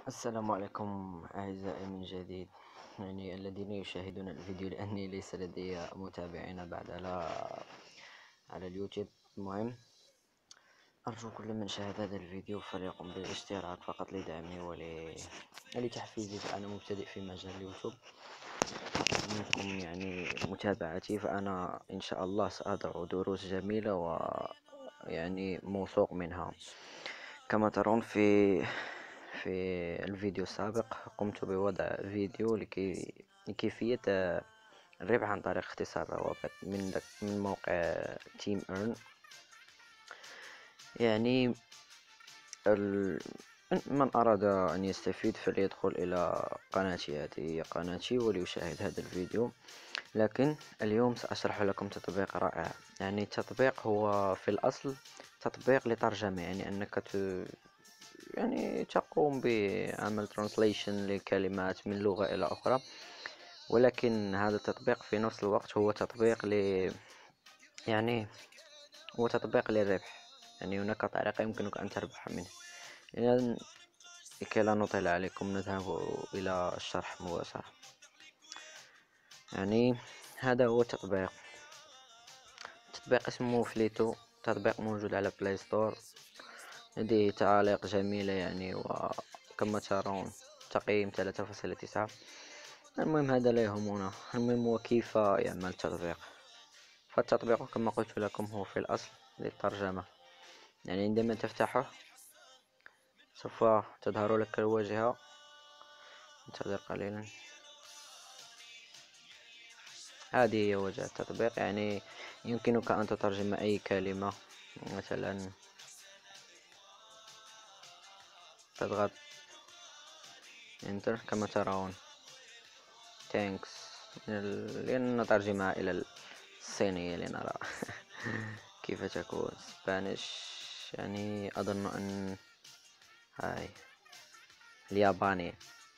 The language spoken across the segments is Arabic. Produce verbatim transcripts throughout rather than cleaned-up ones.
السلام عليكم أعزائي من جديد، يعني الذين يشاهدون الفيديو، لأني ليس لدي متابعين بعد على على اليوتيوب. المهم، أرجو كل من شاهد هذا الفيديو فليقم بالاشتراك فقط لدعمي ول... ولتحفيزي، فأنا مبتدئ في مجال اليوتيوب. منكم يعني متابعتي، فأنا إن شاء الله سأضع دروس جميلة ويعني موثوق منها. كما ترون في في الفيديو السابق، قمت بوضع فيديو لكي لكيفية الربح عن طريق اختصار روابط من دك من موقع تيم ايرن. يعني ال... من أراد أن يستفيد فليدخل إلى قناتي، هذه هي قناتي، وليشاهد هذا الفيديو. لكن اليوم سأشرح لكم تطبيق رائع. يعني التطبيق هو في الأصل تطبيق لترجمة، يعني أنك ت... يعني تقوم بعمل ترانسليشن لكلمات من لغة إلى أخرى. ولكن هذا التطبيق في نفس الوقت هو تطبيق ل يعني هو تطبيق للربح. يعني هناك طريقة يمكنك أن تربح منه. إذن لكي لا نطيل عليكم نذهب إلى الشرح مباشرة. يعني هذا هو التطبيق. تطبيق اسمه فليتو، تطبيق موجود على بلاي ستور، لديه تعاليق جميلة يعني، وكما ترون تقييم ثلاثة فاصلة تسعة. المهم هذا لا يهمنا، المهم هو كيف يعمل التطبيق. فالتطبيق كما قلت لكم هو في الأصل للترجمة. يعني عندما تفتحه سوف تظهر لك الواجهة. انتظر قليلا. هذه هي واجهة التطبيق. يعني يمكنك أن تترجم أي كلمة، مثلا تضغط انتر كما ترون thanks، لأن نترجمها إلى الصينية لنرى كيف تكون سبانيش. يعني أظن أن هاي الياباني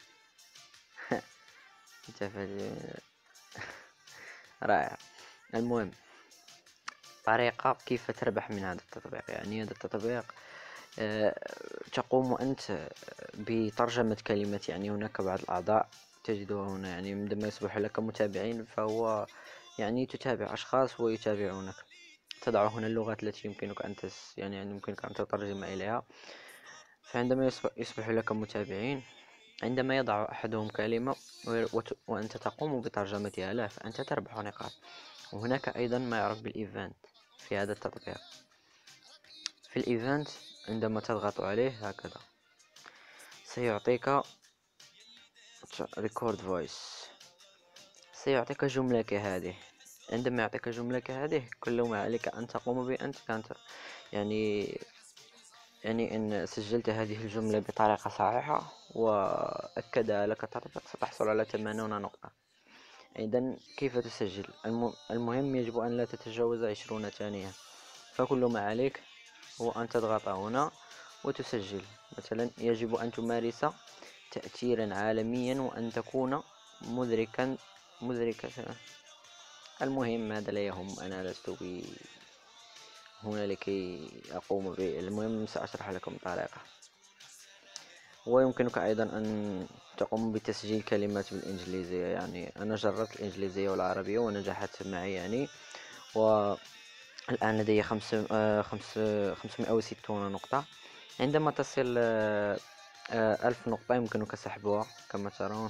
رائع. المهم، طريقة كيف تربح من هذا التطبيق. يعني هذا التطبيق أه تقوم أنت بترجمة كلمة. يعني هناك بعض الأعضاء تجدها هنا، يعني عندما يصبح لك متابعين فهو يعني تتابع أشخاص ويتابعونك. تضع هنا اللغات التي يمكنك أن تس يعني يمكنك أن تترجم إليها. فعندما يصبح لك متابعين، عندما يضع أحدهم كلمة وأنت تقوم بترجمتها له، فأنت تربح نقاط. وهناك أيضا ما يعرف بالإيفنت في هذا التطبيق. في الإيفنت عندما تضغط عليه هكذا سيعطيك ريكورد فويس، سيعطيك جملة كهذه. عندما يعطيك جملة كهذه كل ما عليك أن تقوم به أنت كانت يعني يعني إن سجلت هذه الجملة بطريقة صحيحة وأكدها لك التطبيق ستحصل على ثمانين نقطة. إذن كيف تسجل؟ المهم يجب أن لا تتجاوز عشرون ثانية. فكل ما عليك هو أن تضغط هنا وتسجل. مثلا يجب أن تمارس تأثيرا عالميا وأن تكون مدركا مدركة. المهم هذا لا يهم، أنا لست بي هنا لكي أقوم به. المهم سأشرح لكم طريقة. ويمكنك أيضا أن تقوم بتسجيل كلمات بالإنجليزية. يعني أنا جربت الإنجليزية والعربية ونجحت معي يعني. والآن لدي خمس خمس خمسمائة وستون نقطة. عندما تصل ألف نقطة يمكنك سحبها كما ترون.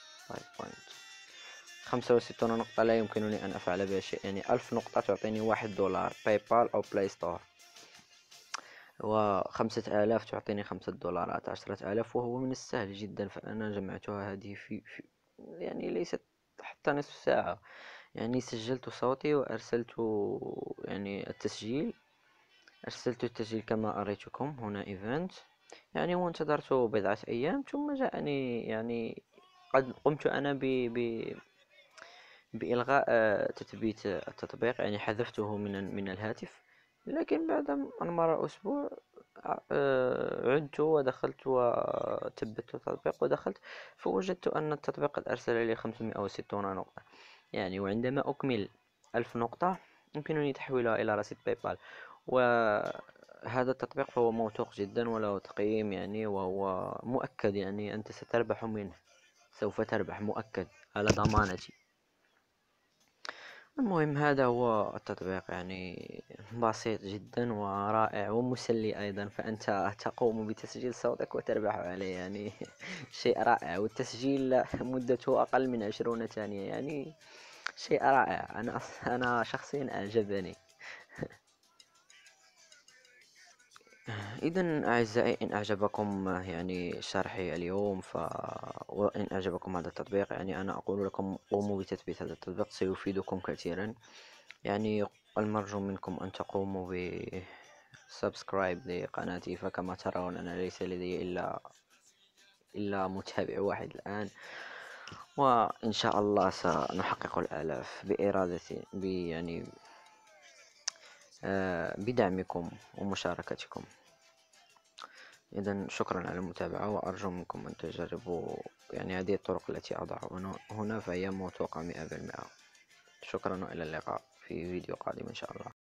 خمسة وستون نقطة لا يمكنني أن أفعل بها شيء. يعني ألف نقطة تعطيني واحد دولار باي بال أو بلاي ستور، وخمسة آلاف تعطيني خمسة دولارات، عشرة آلاف، وهو من السهل جدا. فأنا جمعتها هذه في, في يعني ليست حتى نصف ساعة. يعني سجلت صوتي وأرسلت يعني التسجيل أرسلت التسجيل كما أريتكم هنا إيفنت. يعني وانتظرت بضعة أيام ثم جاءني يعني قد قمت أنا ب ب بإلغاء تثبيت التطبيق. يعني حذفته من من الهاتف. لكن بعد أن مر أسبوع عدت ودخلت وثبت التطبيق ودخلت، فوجدت أن التطبيق قد أرسل لي خمسمائة وستون نقطة. يعني وعندما أكمل ألف نقطة يمكنني تحويلها إلى رصيد باي بال. و هذا التطبيق فهو موثوق جدا وله تقييم يعني، وهو مؤكد يعني أنت ستربح منه، سوف تربح مؤكد على ضمانتي. المهم هذا هو التطبيق يعني، بسيط جدا ورائع ومسلي أيضا، فأنت تقوم بتسجيل صوتك وتربح عليه يعني. شيء رائع، والتسجيل مدته أقل من عشرون ثانية، يعني شيء رائع. أنا أص- أنا شخصيا أعجبني. إذا أعزائي، إن أعجبكم يعني شرحي اليوم ف... وإن أعجبكم هذا التطبيق، يعني أنا أقول لكم قوموا بتثبيت هذا التطبيق، سيفيدكم كثيرا. يعني المرجو منكم أن تقوموا ب سبسكرايب لقناتي، فكما ترون أنا ليس لدي إلا إلا متابع واحد الآن، وإن شاء الله سنحقق الآلاف بإرادة ب يعني آه، بدعمكم ومشاركتكم. إذا شكرا على المتابعة، وأرجو منكم أن تجربوا يعني هذه الطرق التي أضعها هنا، فهي موثوقة مئة بالمئة. شكرا وإلى اللقاء في فيديو قادم إن شاء الله.